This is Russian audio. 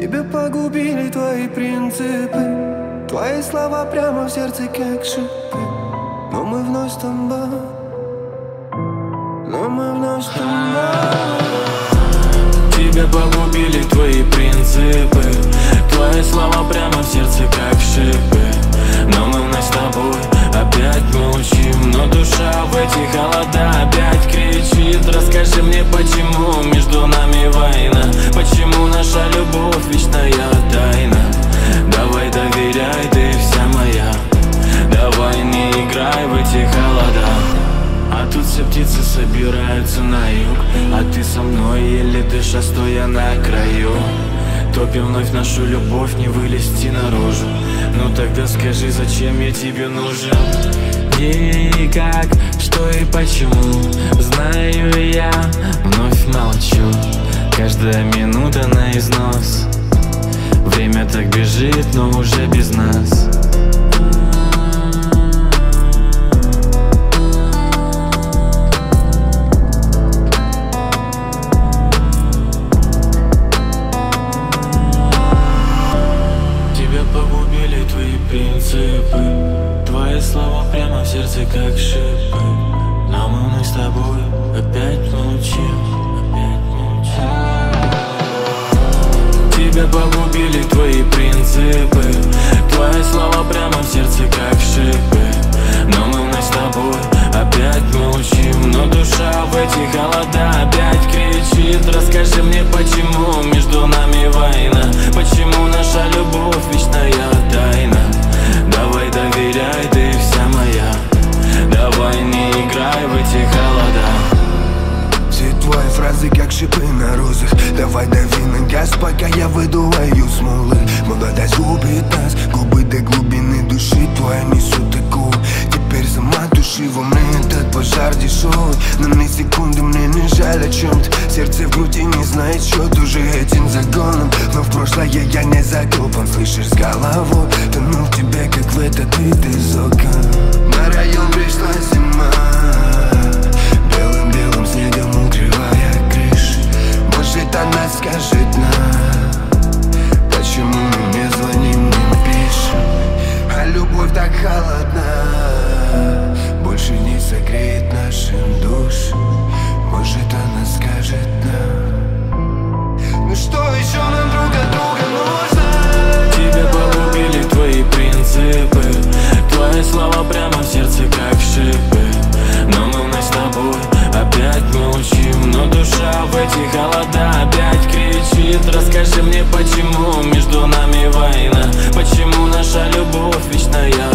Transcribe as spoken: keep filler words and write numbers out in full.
Тебя погубили твои принципы, твои слова прямо в сердце как шипы. Но мы вновь с тобой, но мы вновь с тобой. Тебя погубили твои принципы, твои слова прямо в сердце как шипы. Но мы вновь с тобой опять молчим, но душа в эти холода опять кричит. Расскажи мне, почему между нами война, почему наша любовь вечная тайна. Давай доверяй, ты вся моя, давай не играй в эти холода. А тут все птицы собираются на юг, а ты со мной, еле дыша, стоя на краю. Топим вновь нашу любовь, не вылезти наружу. Ну тогда скажи, зачем я тебе нужен? И как, что и почему, знаю я, вновь молчу. Каждая минута на износ, время так бежит, но уже без нас. Погубили твои принципы, твои слова прямо в сердце как шипы. Но мы вновь с тобой опять молчим, опять молчим. Тебя погубили твои принципы, твои слова прямо в сердце как шипы. Но мы вновь с тобой опять молчим, но душа в эти холода опять кричит. Расскажи мне, почему между нами война, почему наша любовь вечная тайна. Давай доверяй, ты вся моя, давай не играй в эти холода. Все твои фразы как шипы на розах, давай дави на газ, пока я выдуваю смолы. Молодость губит нас, губы до глубины души твоя несут такую. Теперь сама души во мне этот пожар дешевый. Но на секунду мне не жаль о чем-то, сердце в груди не знает счет уже этим загоном. Но в прошлое я не закопан, слышишь, с головой тону в тебе, как в этот вид из окон. На район пришла зима, белым-белым снегом укрывая крыши. Может, она скажет нам, почему мы не звоним, не пишем. А любовь так холодна, больше не согреет нашим душ. Может, она скажет нам, ну что еще нам друг от друга нужно? Тебя погубили твои принципы, твои слова прямо в сердце как шипы. Но мы вновь с тобой опять молчим, но душа в эти холода опять кричит. Расскажи мне, почему между нами война, почему наша любовь вечная